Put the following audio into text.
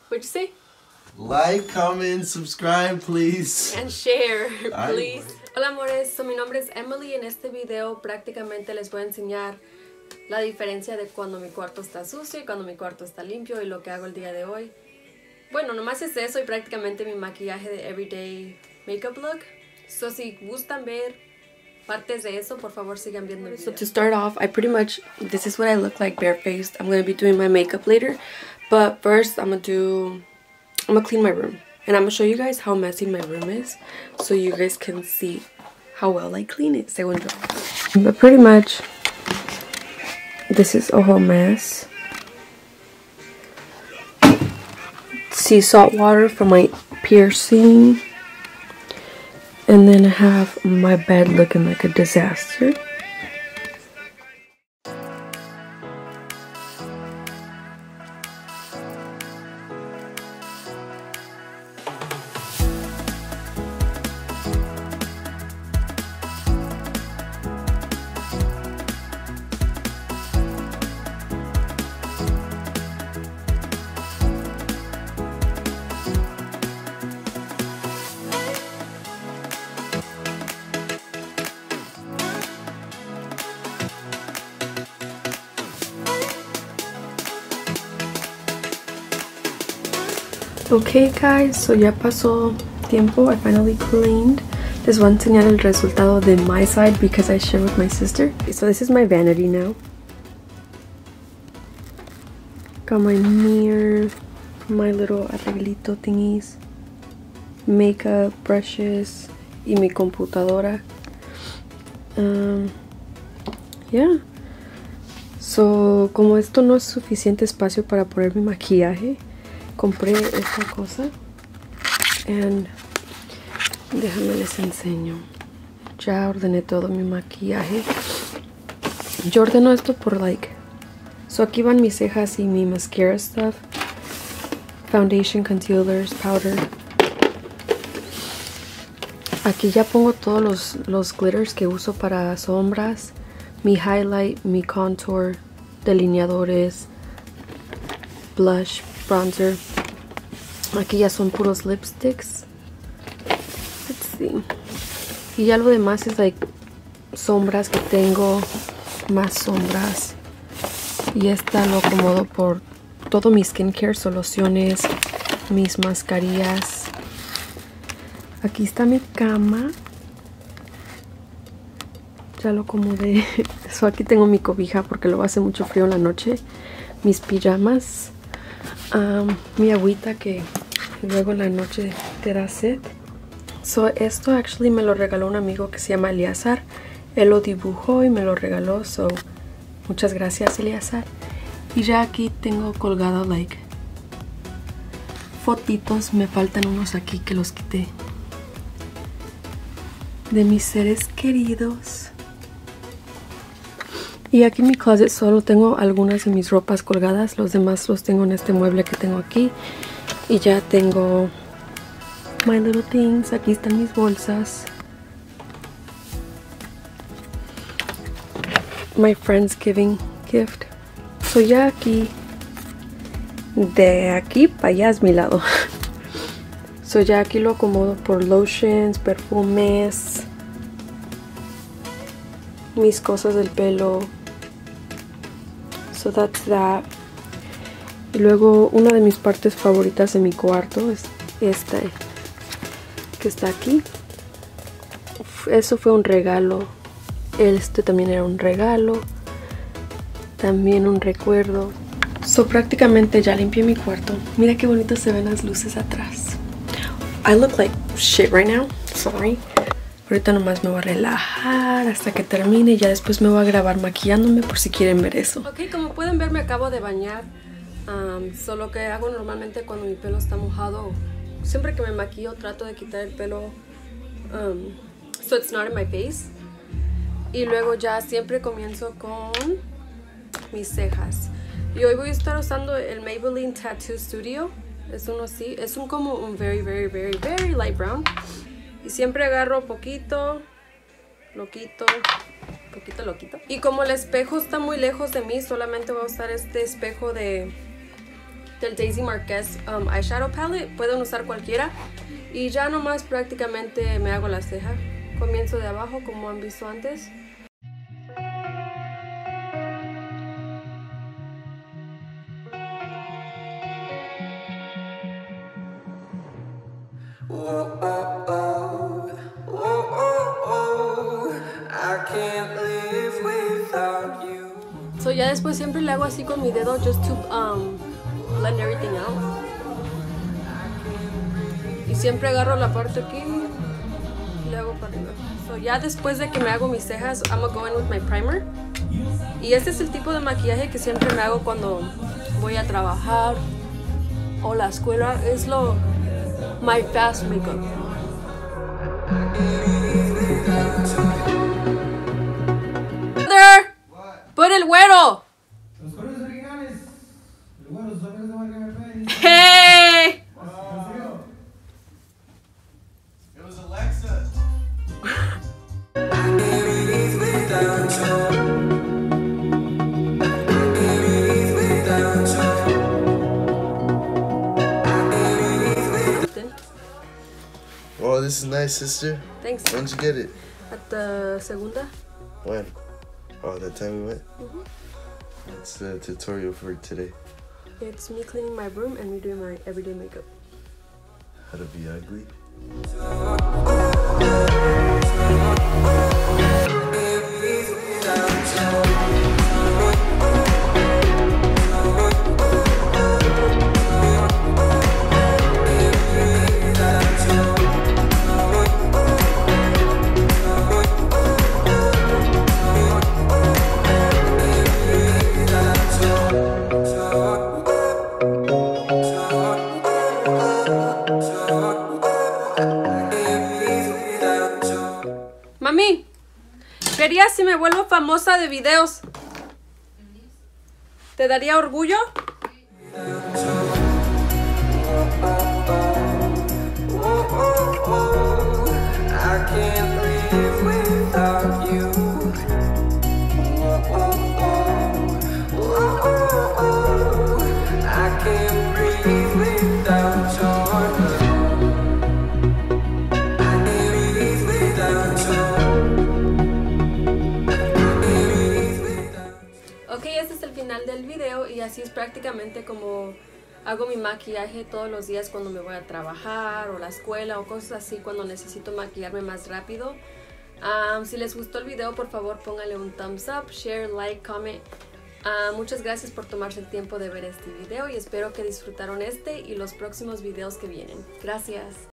What'd you say? Like, comment, subscribe, please. And share, please. Hola amores, mi nombre es Emily. En este video prácticamente les voy a enseñar la diferencia de cuando mi cuarto está sucio y cuando mi cuarto está limpio y lo que hago el día de hoy. Bueno, nomás es eso y prácticamente mi maquillaje de everyday makeup look. So si gustan ver partes de eso, por favor sigan viendo el video. So to start off, this is what I look like barefaced. I'm going to be doing my makeup later. But first, I'm gonna clean my room. And I'm gonna show you guys how messy my room is, so you guys can see how well I clean it, según yo. But pretty much, this is a whole mess. Sea salt water from my piercing. And then I have my bed looking like a disaster. Okay guys, so ya pasó tiempo. I finally cleaned. Les voy a enseñar el resultado de my side because I share with my sister. So this is my vanity now. Got my mirror, my little arreglito thingies, makeup, brushes y mi computadora. Yeah. So como esto no es suficiente espacio para poner mi maquillaje, compré esta cosa and déjame les enseño. Ya ordené todo mi maquillaje. Yo ordeno esto por so aquí van mis cejas y mi mascara stuff, foundation, concealers, powder. Aquí ya pongo todos los glitters que uso para sombras, mi highlight, mi contour, delineadores, blush, bronzer. Aquí ya son puros lipsticks. Let's see. Y ya lo demás es sombras que tengo, más sombras. Y esta lo acomodo por todo mi skincare, soluciones, mis mascarillas. Aquí está mi cama. Ya lo acomodé. So aquí tengo mi cobija porque luego hace mucho frío en la noche. Mis pijamas. Mi agüita que luego en la noche te da sed. So esto actually me lo regaló un amigo que se llama Eliazar. Él lo dibujó y me lo regaló. So muchas gracias, Eliazar. Y ya aquí tengo colgado fotitos. Me faltan unos aquí que los quité. De mis seres queridos. Y aquí en mi closet solo tengo algunas de mis ropas colgadas. Los demás los tengo en este mueble que tengo aquí. Y ya tengo my little things. Aquí están mis bolsas. My Friendsgiving gift. So ya aquí, de aquí para allá es mi lado. So ya aquí lo acomodo por lotions, perfumes, mis cosas del pelo. So that's that. Y luego una de mis partes favoritas de mi cuarto es esta que está aquí. Eso fue un regalo. Este también era un regalo. También un recuerdo. So prácticamente ya limpié mi cuarto. Mira qué bonito se ven las luces atrás. I look like shit right now. Sorry. Ahorita nomás me voy a relajar hasta que termine y ya después me voy a grabar maquillándome por si quieren ver eso. Ok, como pueden ver me acabo de bañar. Lo que hago normalmente cuando mi pelo está mojado, siempre que me maquillo trato de quitar el pelo so it's not in my face. Y luego ya siempre comienzo con mis cejas. Y hoy voy a estar usando el Maybelline Tattoo Studio. Es uno así, es como un very light brown. Y siempre agarro poquito, lo quito, poquito lo quito. Y como el espejo está muy lejos de mí, solamente voy a usar este espejo de del Daisy Marquez eyeshadow palette. Pueden usar cualquiera. Y ya nomás prácticamente me hago la ceja. Comienzo de abajo como han visto antes. So ya después siempre le hago así con mi dedo just to blend everything out. Y siempre agarro la parte aquí y le hago para arriba. So ya después de que me hago mis cejas, I'm gonna go in with my primer. Y este es el tipo de maquillaje que siempre me hago cuando voy a trabajar o la escuela. Es my fast makeup. Mother, put el güero. Los colores originales. El güero, sus amigos de marca MP. Hey. It was Alexa. Oh, this is nice, sister. Thanks. When'd you get it? At the segunda. When? Oh, that time we went? That's the tutorial for today. It's me cleaning my room and me doing my everyday makeup. How to be ugly. Mami, verías si me vuelvo famosa de videos. ¿Te daría orgullo? Ok, este es el final del video y así es prácticamente como hago mi maquillaje todos los días cuando me voy a trabajar o la escuela o cosas así cuando necesito maquillarme más rápido. Si les gustó el video, por favor pónganle un thumbs up, share, like, comment. Muchas gracias por tomarse el tiempo de ver este video y espero que disfrutaron este y los próximos videos que vienen. Gracias.